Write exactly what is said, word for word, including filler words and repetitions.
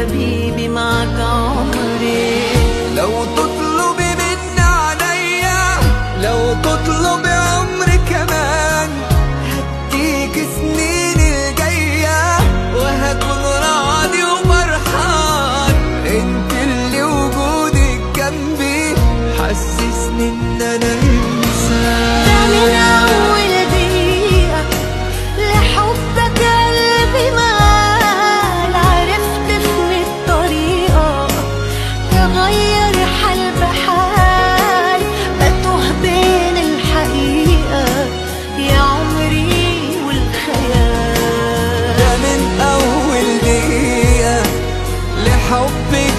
حبيبي معك عمري. لو تطلبي مني عليا، لو تطلبي عمري كمان، هديك سنين الجاية وهكون راضي وفرحان. انت اللي وجودك جنبي حسسني ان انا انسان. ده من اول دقيقة لحبك قلبي مال، عرفت في الطريقة تغير حال بحال، بتوه بين الحقيقة يا عمري والخيال. ده من اول دقيقة لحبك